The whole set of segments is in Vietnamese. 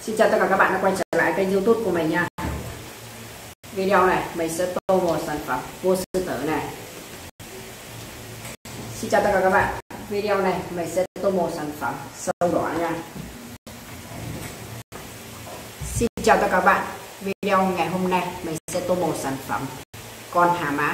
Xin chào tất cả các bạn đã quay trở lại kênh YouTube của mình nha. Video này mình sẽ tô một sản phẩm vua sư tử này. Xin chào tất cả các bạn. Video này mình sẽ tô một sản phẩm sâu đỏ nha. Xin chào tất cả các bạn. Video ngày hôm nay mình sẽ tô một sản phẩm con hà mã.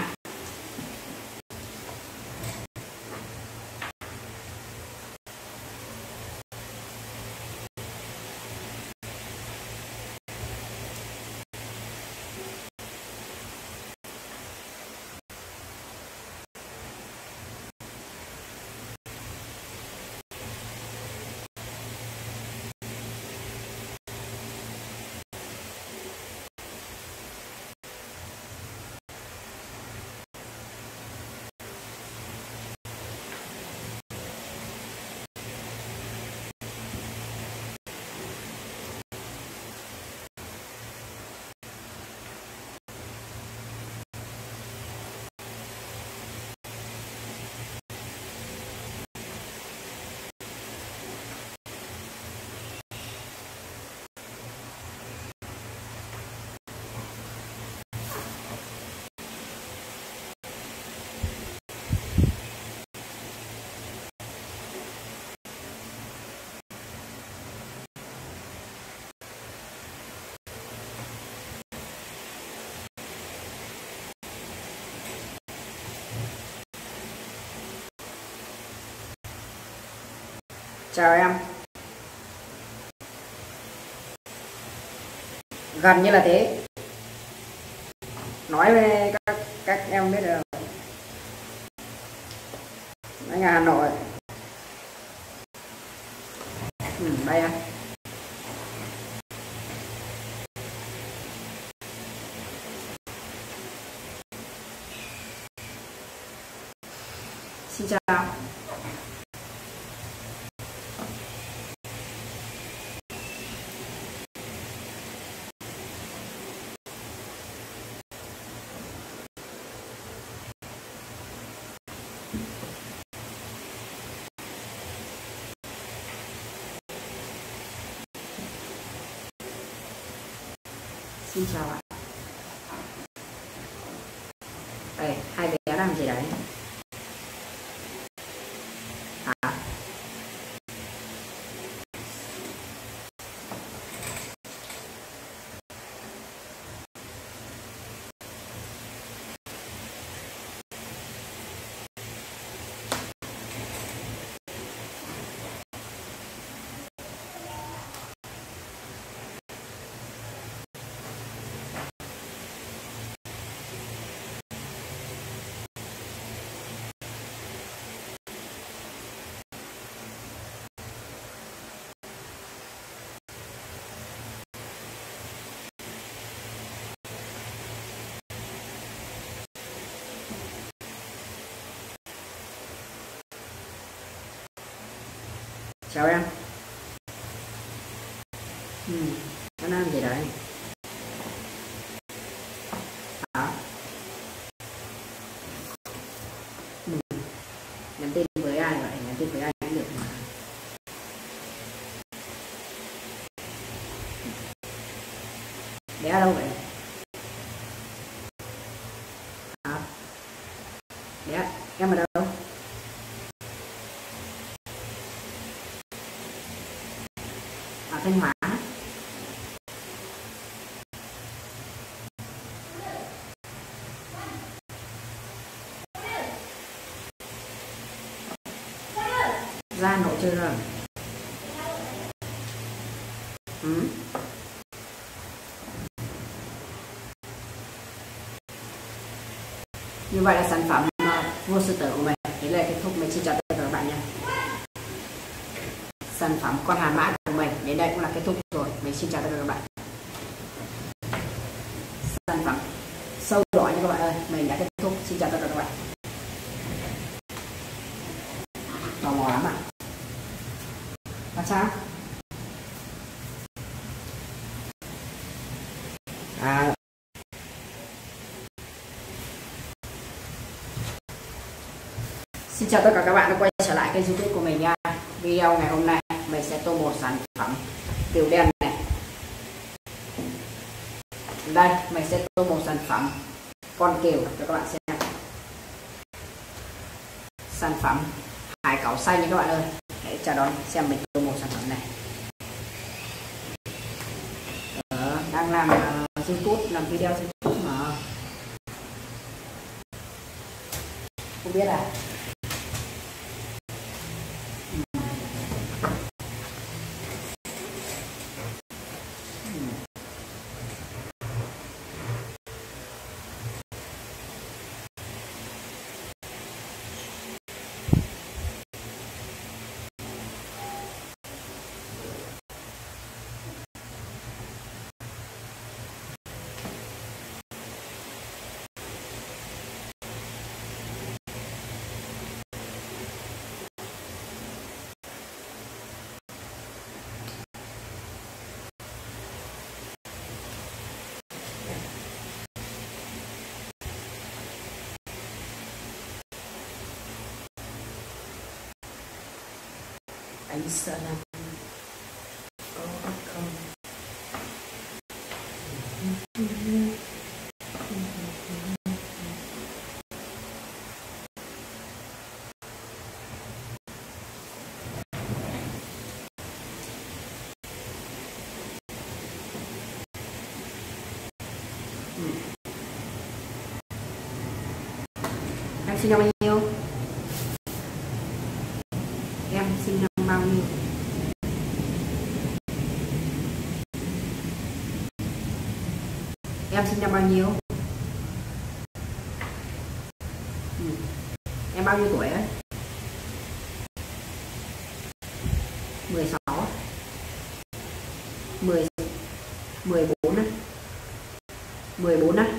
Chào em. Gần như là thế. Nói với các em biết được. Anh ở Hà Nội. Đây em. Xin chào. Xin chào ạ. Đây, hai bé làm gì đấy? À. Chào em. Nó làm gì đấy? Hả? Nhắn tin với ai vậy? Nhắn tin với ai cũng được mà. Bé ở đâu vậy? Hả? Bé, em ở đâu? Ở Thanh Hóa. Ra Hà Nội chơi rồi. Như vậy là sản phẩm vua sư tử của mình đến đây kết thúc. Mình xin chào tất cả các bạn nha. Sản phẩm con hà mã của mình đến đây cũng là kết thúc rồi. Mình xin chào tất cả các bạn. Sản phẩm sâu đỏ nha các bạn ơi, mình đã kết thúc. Xin chào tất cả các bạn. Tò mò lắm ạ. Sao? Xin chào tất cả các bạn đã quay trở lại kênh YouTube của mình nha. Video ngày hôm nay mình sẽ tô một sản phẩm tiểu đen này Đây mình sẽ tô một sản phẩm con cừu cho các bạn xem. Sản phẩm hải cẩu xanh nha các bạn ơi. Hãy chào đón xem mình tô một sản phẩm này. Đang làm YouTube, làm video YouTube mà không biết à. Anh sợ lắm. Không. Em sinh năm bao nhiêu? Em sinh năm bao nhiêu? Em sinh năm bao nhiêu? Em bao nhiêu tuổi đấy? 16, 10, 14 á, 14 á.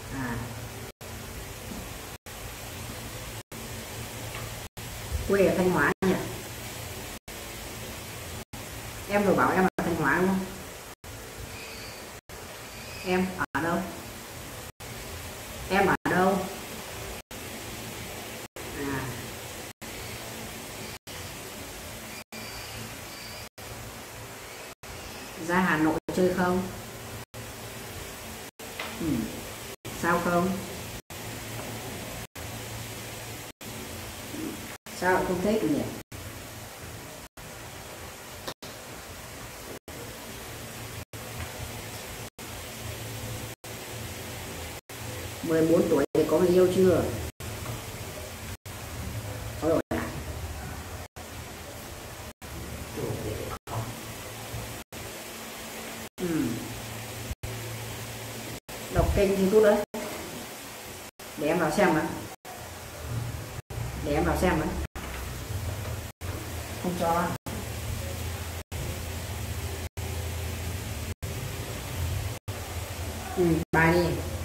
Quê ở Thanh Hóa nhỉ? Em vừa bảo em ở Thanh Hóa đúng không? Em ở đâu? Em ở đâu? Ra Hà Nội chơi không? Sao không? Sao lại không thích nhỉ? Mười 14 tuổi thì có người yêu chưa? Có rồi à? Đọc kênh YouTube đấy. Để em vào xem đấy. Để em vào xem đấy. Không cho. Bài đi.